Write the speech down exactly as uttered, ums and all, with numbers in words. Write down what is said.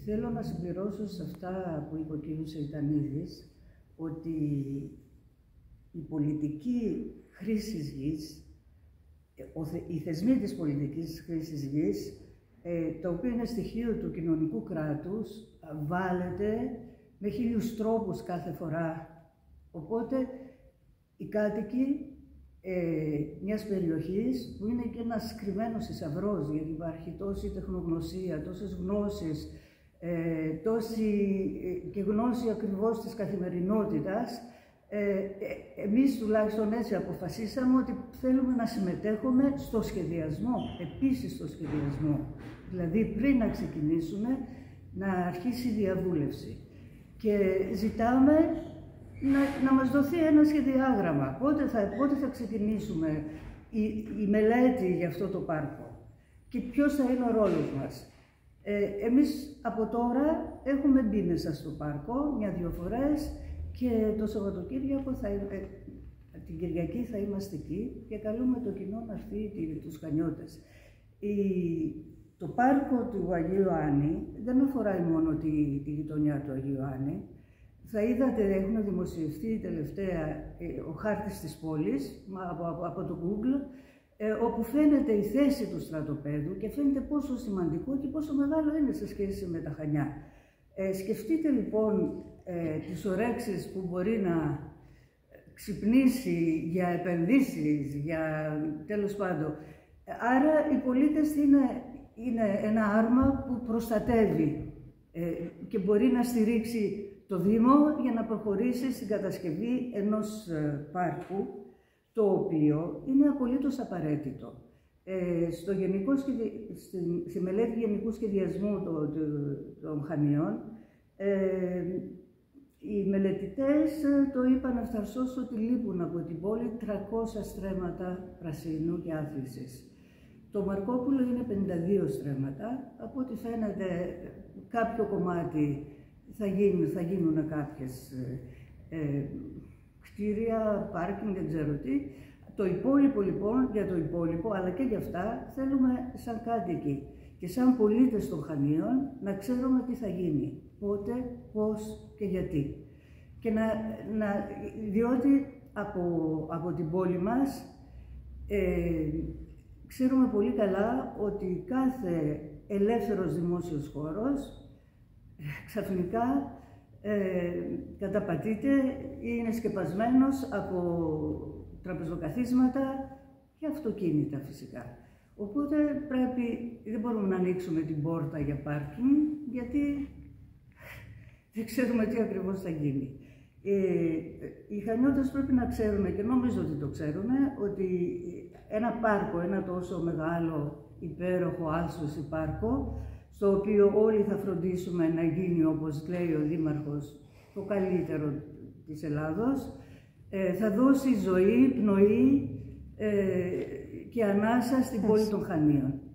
θέλω να συμπληρώσω σε αυτά που είπε ο κύριος Σεϊτανίδης ότι η πολιτική χρήσης γης, οι θεσμοί της πολιτικής χρήσης γης, το οποίο είναι στοιχείο του κοινωνικού κράτους, βάλετε με χίλιους τρόπους κάθε φορά. Οπότε οι κάτοικοι ε, μιας περιοχής, που είναι και ένας κρυμμένος θησαυρός, γιατί υπάρχει τόση τεχνογνωσία, τόσες γνώσεις, ε, τόση ε, και γνώση ακριβώς της καθημερινότητας, ε, ε, εμείς τουλάχιστον έτσι αποφασίσαμε ότι θέλουμε να συμμετέχουμε στο σχεδιασμό, επίσης στο σχεδιασμό. Δηλαδή πριν να ξεκινήσουμε, να αρχίσει η διαβούλευση. Και ζητάμε να, να μας δοθεί ένα σχεδιάγραμμα. Πότε θα, πότε θα ξεκινήσουμε η, η μελέτη για αυτό το πάρκο και ποιος θα είναι ο ρόλος μας. Ε, εμείς από τώρα έχουμε μπει μέσα στο πάρκο μια-δυο φορές και το Σαββατοκύριακο, θα, ε, την Κυριακή θα είμαστε εκεί και καλούμε το κοινό να έρθει, τους Χανιώτες. Η, το πάρκο του Αγίου Ιωάννη δεν αφορά μόνο τη, τη γειτονιά του Αγίου Ιωάννη. Θα είδατε, έχουν δημοσιευτεί τελευταία ε, ο χάρτης της πόλης από, από, από το Google, ε, όπου φαίνεται η θέση του στρατοπέδου και φαίνεται πόσο σημαντικό και πόσο μεγάλο είναι σε σχέση με τα Χανιά. Ε, σκεφτείτε λοιπόν ε, τις ορέξεις που μπορεί να ξυπνήσει για επενδύσεις, για τέλος πάντων. Άρα οι πολίτες είναι, είναι ένα άρμα που προστατεύει ε, και μπορεί να στηρίξει το Δήμο για να προχωρήσει στην κατασκευή ενός πάρκου, το οποίο είναι απολύτως απαραίτητο. Ε, στο γενικό σχεδι... στη... στη μελέτη γενικού σχεδιασμού των, των Χανίων, ε, οι μελετητές το είπαν ευθαρσώς ότι λείπουν από την πόλη τριακόσια στρέμματα πρασίνου και άθλησης. Το Μαρκόπουλο είναι πενήντα δύο στρέμματα, από ό,τι φαίνεται κάποιο κομμάτι θα γίνουν, θα γίνουν κάποιες ε, ε, κτίρια, πάρκινγκ, δεν ξέρω τι. Το υπόλοιπο λοιπόν, για το υπόλοιπο, αλλά και για αυτά, θέλουμε σαν κάτοικοι και σαν πολίτες των Χανίων να ξέρουμε τι θα γίνει, πότε, πώς και γιατί. Και να, να, διότι από, από την πόλη μας ε, ξέρουμε πολύ καλά ότι κάθε ελεύθερος δημόσιος χώρος ξαφνικά ε, καταπατείται ή είναι σκεπασμένος από τραπεζοκαθίσματα και αυτοκίνητα φυσικά. Οπότε πρέπει, δεν μπορούμε να ανοίξουμε την πόρτα για πάρκινγκ, γιατί δεν ξέρουμε τι ακριβώς θα γίνει. Ε, οι Χανιώτες πρέπει να ξέρουμε, και νομίζω ότι το ξέρουμε, ότι ένα πάρκο, ένα τόσο μεγάλο, υπέροχο, άσωση πάρκο, στο οποίο όλοι θα φροντίσουμε να γίνει, όπως λέει ο Δήμαρχος, το καλύτερο της Ελλάδος, ε, θα δώσει ζωή, πνοή ε, και ανάσα στην πόλη των Χανίων.